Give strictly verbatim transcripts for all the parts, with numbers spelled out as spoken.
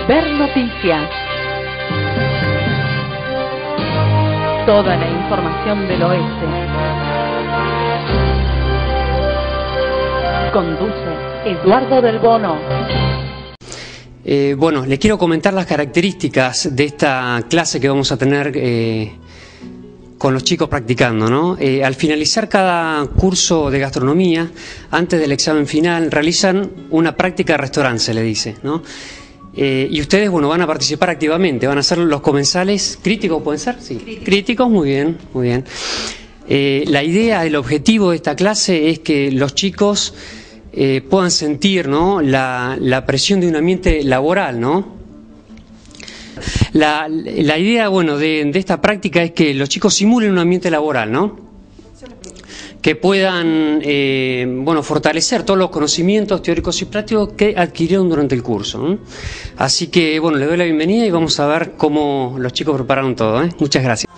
Ver Noticias. Toda la información del oeste. Conduce Eduardo del Bono. Eh, bueno, les quiero comentar las características de esta clase que vamos a tener eh, con los chicos practicando, ¿no? Eh, al finalizar cada curso de gastronomía, antes del examen final, realizan una práctica de restaurante, se le dice, ¿no? Eh, y ustedes, bueno, van a participar activamente, van a ser los comensales críticos, ¿pueden ser? Sí. Críticos, críticos muy bien, muy bien. Eh, la idea, el objetivo de esta clase es que los chicos eh, puedan sentir, ¿no?, la, la presión de un ambiente laboral, ¿no? La, la idea, bueno, de, de esta práctica es que los chicos simulen un ambiente laboral, ¿no? Que puedan, eh, bueno, fortalecer todos los conocimientos teóricos y prácticos que adquirieron durante el curso, ¿no? Así que, bueno, les doy la bienvenida y vamos a ver cómo los chicos prepararon todo, ¿eh? Muchas gracias.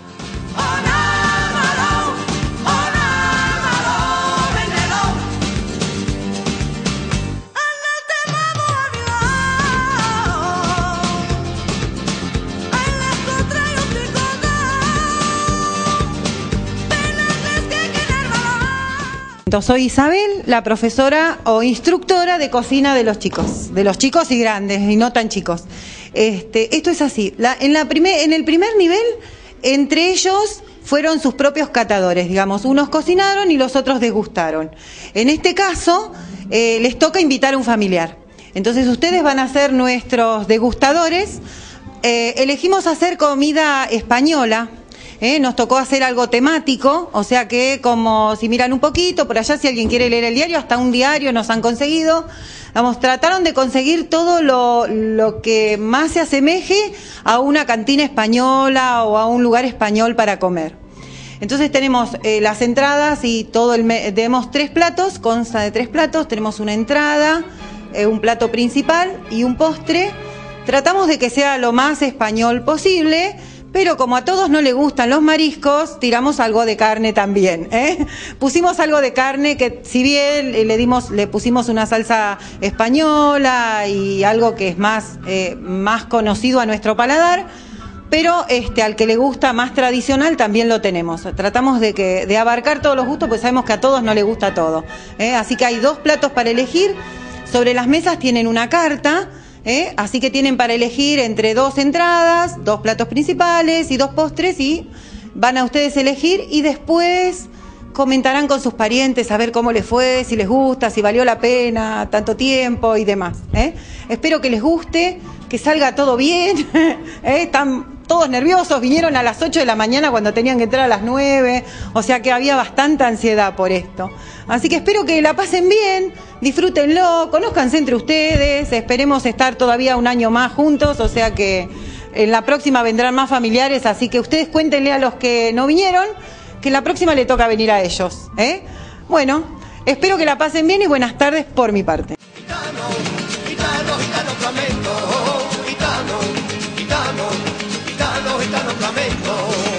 Soy Isabel, la profesora o instructora de cocina de los chicos, de los chicos y grandes, y no tan chicos. Este, esto es así, la, en, la primer, en el primer nivel, entre ellos fueron sus propios catadores, digamos, unos cocinaron y los otros degustaron. En este caso, eh, les toca invitar a un familiar. Entonces ustedes van a ser nuestros degustadores. Eh, elegimos hacer comida española. Eh, nos tocó hacer algo temático, o sea que, como si miran un poquito, por allá si alguien quiere leer el diario, hasta un diario nos han conseguido. Vamos, trataron de conseguir todo lo, lo que más se asemeje a una cantina española o a un lugar español para comer. Entonces tenemos eh, las entradas y todo el... Tenemos tres platos, consta de tres platos, tenemos una entrada, eh, un plato principal y un postre. Tratamos de que sea lo más español posible, pero como a todos no les gustan los mariscos, tiramos algo de carne también, ¿eh? Pusimos algo de carne que, si bien le dimos, le pusimos una salsa española y algo que es más, eh, más conocido a nuestro paladar, pero este, al que le gusta más tradicional también lo tenemos. Tratamos de, que, de abarcar todos los gustos, pues sabemos que a todos no les gusta todo, ¿eh? Así que hay dos platos para elegir. Sobre las mesas tienen una carta. ¿Eh? Así que tienen para elegir entre dos entradas, dos platos principales y dos postres, y van a ustedes elegir y después comentarán con sus parientes a ver cómo les fue, si les gusta, si valió la pena tanto tiempo y demás, ¿eh? Espero que les guste, que salga todo bien. ¿eh? Están todos nerviosos, vinieron a las ocho de la mañana cuando tenían que entrar a las nueve, o sea que había bastante ansiedad por esto. Así que espero que la pasen bien, disfrútenlo, conózcanse entre ustedes, esperemos estar todavía un año más juntos, o sea que en la próxima vendrán más familiares, así que ustedes cuéntenle a los que no vinieron que la próxima le toca venir a ellos, ¿eh? Bueno, espero que la pasen bien y buenas tardes por mi parte. Gitano, gitano, gitano flamenco, gitano, gitano, gitano, gitano flamenco.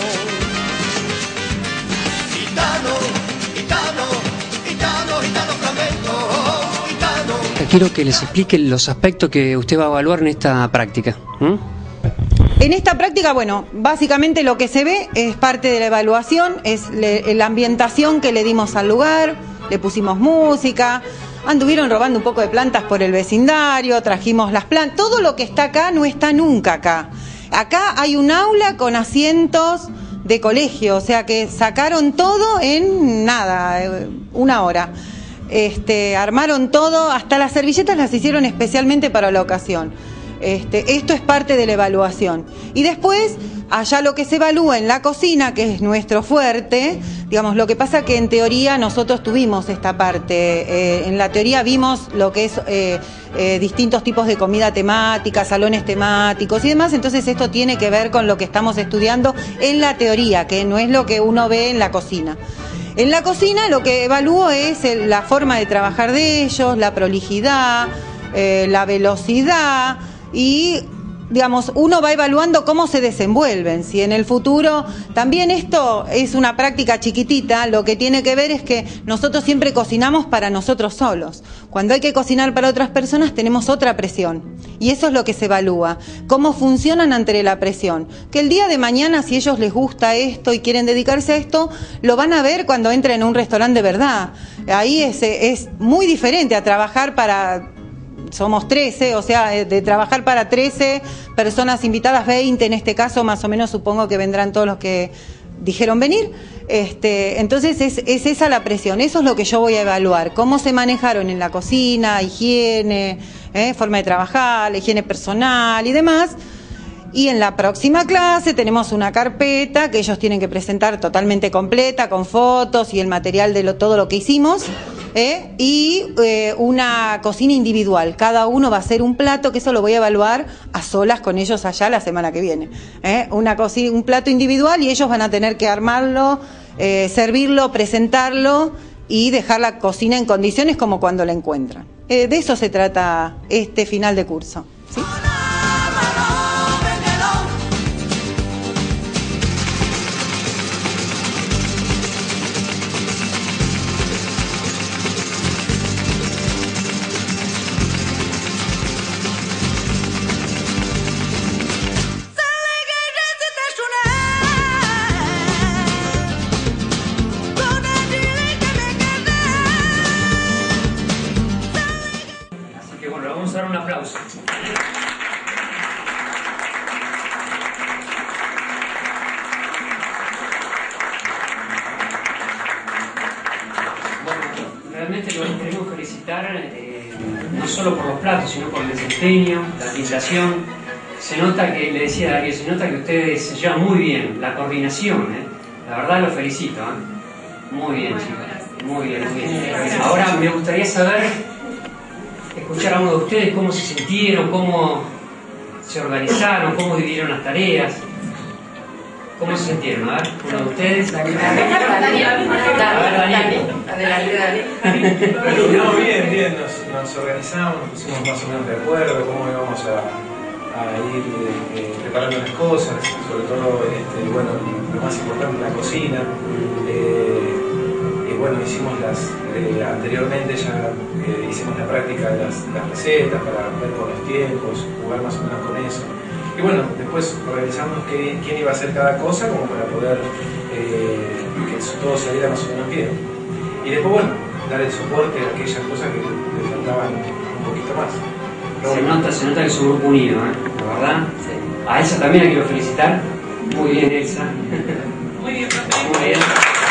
Gitano, gitano, gitano, gitano flamenco, gitano. Quiero que les explique los aspectos que usted va a evaluar en esta práctica. ¿Mm? En esta práctica, bueno, básicamente lo que se ve es parte de la evaluación, es le, la ambientación que le dimos al lugar, le pusimos música, anduvieron robando un poco de plantas por el vecindario, trajimos las plantas, todo lo que está acá no está nunca acá. Acá hay un aula con asientos de colegio, o sea que sacaron todo en nada, una hora. Este, armaron todo, hasta las servilletas las hicieron especialmente para la ocasión. Este, esto es parte de la evaluación. Y después, allá lo que se evalúa en la cocina, que es nuestro fuerte, digamos, lo que pasa que en teoría nosotros tuvimos esta parte. Eh, en la teoría vimos lo que es eh, eh, distintos tipos de comida temática, salones temáticos y demás, entonces esto tiene que ver con lo que estamos estudiando en la teoría, que no es lo que uno ve en la cocina. En la cocina lo que evalúo es el, la forma de trabajar de ellos, la prolijidad, eh, la velocidad y digamos, uno va evaluando cómo se desenvuelven. Si en el futuro, también esto es una práctica chiquitita, lo que tiene que ver es que nosotros siempre cocinamos para nosotros solos. Cuando hay que cocinar para otras personas tenemos otra presión. Y eso es lo que se evalúa. Cómo funcionan ante la presión. Que el día de mañana, si a ellos les gusta esto y quieren dedicarse a esto, lo van a ver cuando entren en un restaurante de verdad. Ahí es, es muy diferente a trabajar para... Somos trece, o sea, de trabajar para trece personas invitadas, veinte en este caso, más o menos supongo que vendrán todos los que dijeron venir. Este, entonces es, es esa la presión, eso es lo que yo voy a evaluar, cómo se manejaron en la cocina, higiene, eh, forma de trabajar, la higiene personal y demás. Y en la próxima clase tenemos una carpeta que ellos tienen que presentar totalmente completa, con fotos y el material de lo, todo lo que hicimos. ¿Eh? Y eh, una cocina individual. Cada uno va a hacer un plato, que eso lo voy a evaluar a solas con ellos allá la semana que viene. ¿Eh? Una cocina, un plato individual y ellos van a tener que armarlo, eh, servirlo, presentarlo y dejar la cocina en condiciones como cuando la encuentran. Eh, de eso se trata este final de curso. ¿Sí? Vamos a dar un aplauso. Bueno, realmente los queremos felicitar, eh, no solo por los platos, sino por el desempeño, la ambientación. Se nota que, le decía a Darío, se nota que ustedes se llevan muy bien, la coordinación, eh. La verdad los felicito, eh. Muy bien, chicos. Muy bien, muy bien. Ahora me gustaría saber, escuchar a uno de ustedes cómo se sintieron, cómo se organizaron, cómo dividieron las tareas. ¿Cómo se sintieron? A ver, uno de ustedes. A ver, Daniel. No, bien, bien, nos, nos organizamos, nos pusimos más o menos de acuerdo cómo íbamos a, a ir eh, preparando las cosas, sobre todo, este, bueno, lo más importante, la cocina. Eh, Bueno, hicimos las, eh, anteriormente ya eh, hicimos la práctica de las, las recetas para ver con los tiempos, jugar más o menos con eso. Y bueno, después organizamos qué, quién iba a hacer cada cosa como para poder eh, que todo saliera más o menos bien. Y después, bueno, dar el soporte a aquellas cosas que le faltaban un poquito más. Pero Se bueno, nota, se nota que es un grupo unido, ¿eh? La verdad. Sí. A Elsa también la quiero felicitar. Muy bien, Elsa. Muy bien, Muy bien.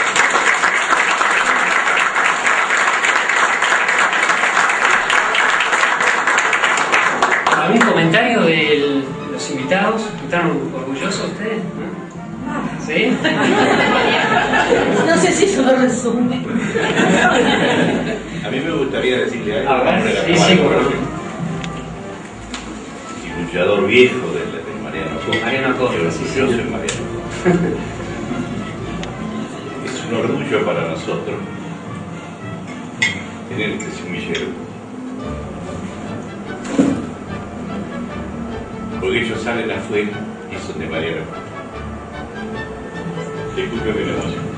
¿Algún comentario de los invitados? ¿Están orgullosos ustedes? ¿No? ¿Sí? No sé si eso lo resume. A mí me gustaría decirle algo. A ver, de la sí, Cámara sí, Correa. bueno. Y luchador viejo de, de Mariano Acosta. Mariano Acosta, Yo sí, sí. orgulloso de Mariano. Es un orgullo para nosotros tener este semillero. Porque ellos salen afuera y son de Mariano Acosta. Se escucha que la emoción.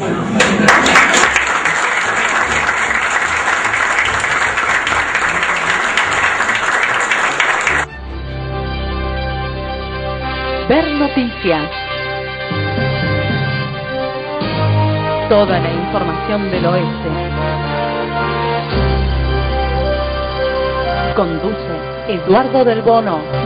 Ver noticias. Toda la información del oeste. Conduce Eduardo del Bono.